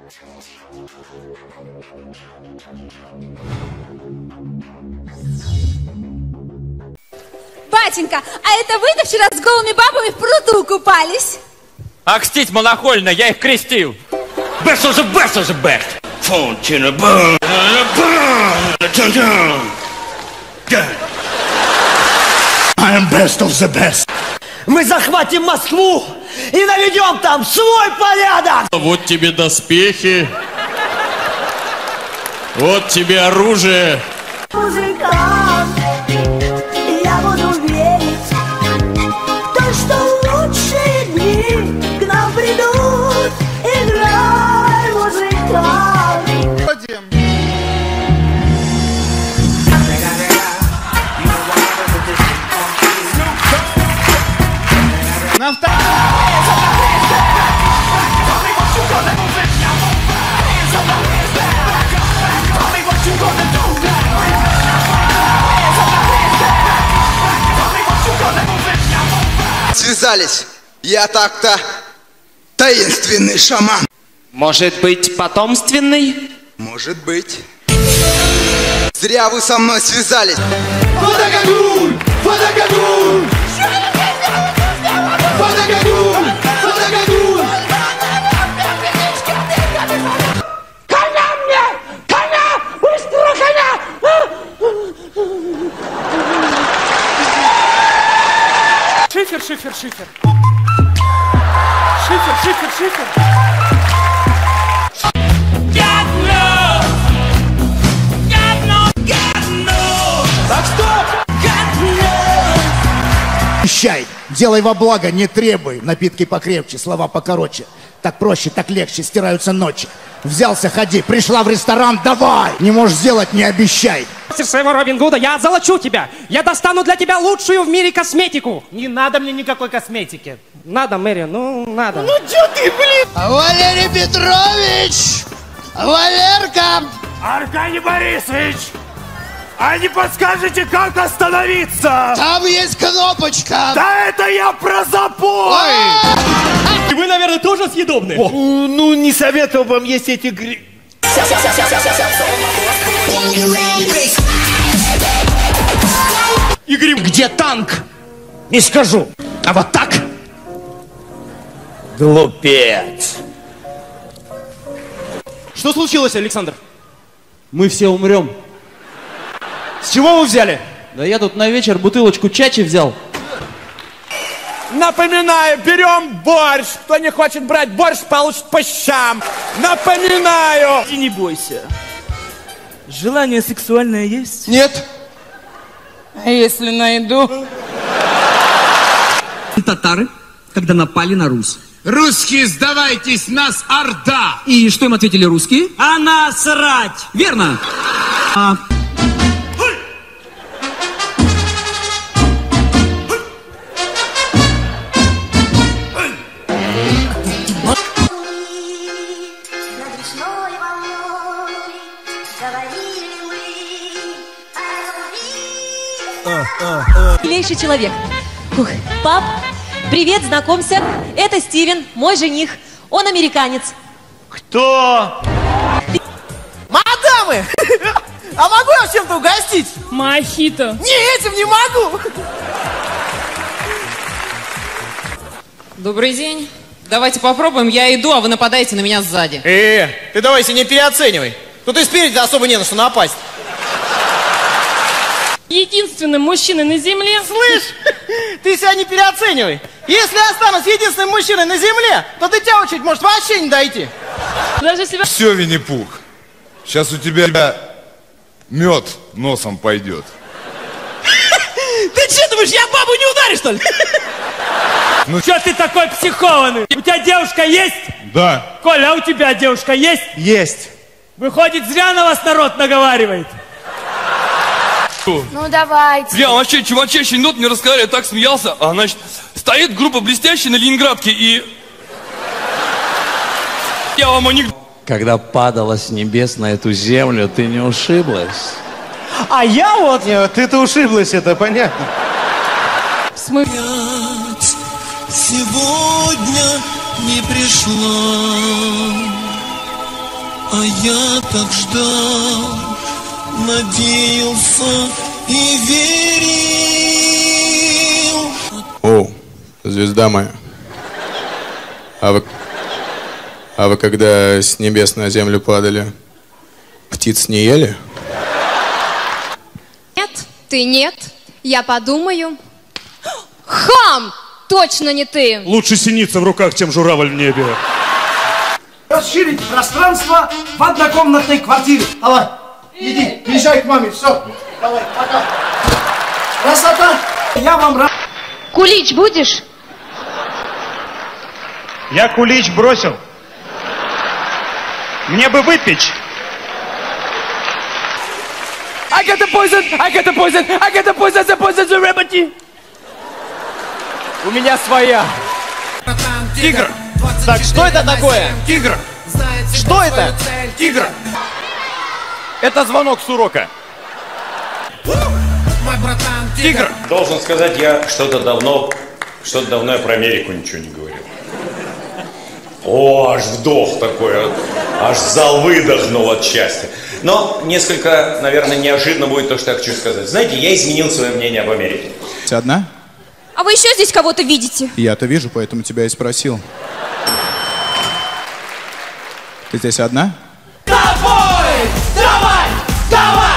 Батенька, а это вы-то вчера с голыми бабами в пруду купались? Акстить монохольно, я их крестил. Best of the best of the best. I am best of the best. Мы захватим Москву и наведем там свой порядок. Вот тебе доспехи. Вот тебе оружие. Музыкант, я буду верить в то, что лучшие дни к нам придут. Играй, музыкант. На Связались. Я так-то таинственный шаман. Может быть, потомственный? Может быть. Зря вы со мной связались. Фотогагуль! Фотогагуль! Фотогагуль! Фотогагуль! Коня мне! Коня! Быстро коня! Шифер, шифер, шифер. Шифер, шифер, шифер. Так, стоп! Обещай, делай во благо, не требуй. Напитки покрепче, слова покороче. Так проще, так легче, стираются ночи. Взялся, ходи, пришла в ресторан, давай. Не можешь сделать, не обещай. Мастер своего Робин Гуда, я золочу тебя. Я достану для тебя лучшую в мире косметику. Не надо мне никакой косметики. Надо, Мэри, ну надо. Ну чё ты, блин? Валерий Петрович! Валерка! Аркадий Борисович! А не подскажете, как остановиться? Там есть кнопочка. Да это я про запой! И вы, наверное, тоже съедобны? Ну, не советую вам есть эти Игорь, где танк? Не скажу. А вот так? Глупец. Что случилось, Александр? Мы все умрем. С чего вы взяли? Да я тут на вечер бутылочку чачи взял. Напоминаю, берем борщ. Кто не хочет брать борщ, получит по щам. Напоминаю. И не бойся. Желание сексуальное есть? Нет. А если найду? Татары, когда напали на Русь. Русские, сдавайтесь, нас орда! И что им ответили русские? А насрать! Верно. Милейший человек. Ух, пап, привет, знакомься. Это Стивен, мой жених. Он американец. Кто? Мадамы! А могу я чем-то угостить? Мохито. Не, этим не могу. Добрый день. Давайте попробуем. Я иду, а вы нападаете на меня сзади. Ты давай себя не переоценивай. Тут и спереди особо не на что напасть. Единственным мужчиной на земле. Слышь, ты себя не переоценивай. Если я останусь единственным мужчиной на земле, то до тебя очередь может вообще не дойти. Даже себя... Все, Винни-Пух, сейчас у тебя мед носом пойдет. Ты что думаешь, я бабу не ударю, что ли? Ну Че ты такой психованный? У тебя девушка есть? Да. Коля, а у тебя девушка есть? Есть. Выходит, зря на вас народ наговаривает. Ну давайте. Я вообще, чуваче, еще минут мне рассказали, я так смеялся. А, значит, стоит группа блестящая на Ленинградке и... Я вам анекдот. Когда падала с небес на эту землю, ты не ушиблась? А я вот... Нет, ты-то ушиблась, это понятно. Сегодня не пришла. А я так ждал, надеялся и верил. О, звезда моя. А вы когда с небес на землю падали, птиц не ели? Нет, ты нет. Я подумаю. Хам! Точно не ты! Лучше синица в руках, чем журавль в небе. Расширить пространство в однокомнатной квартире. Давай, иди, езжай к маме, все. Давай, пока. Красота! Я вам рад. Кулич будешь? Я кулич бросил. Мне бы выпечь. I got the poison, I got the poison, I got the poison, the poison, the remedy. У меня своя. Тигр. Так, что это такое? Тигр. Что это? Тигр. Это звонок с урока. Тигр. Должен сказать, я что-то давно я про Америку ничего не говорил. О, аж вдох такой, аж зал выдохнул от счастья. Но несколько, наверное, неожиданно будет то, что я хочу сказать. Знаете, я изменил свое мнение об Америке. Ты одна? А вы еще здесь кого-то видите? Я-то вижу, поэтому тебя и спросил. Ты здесь одна? Давай! Давай! Давай!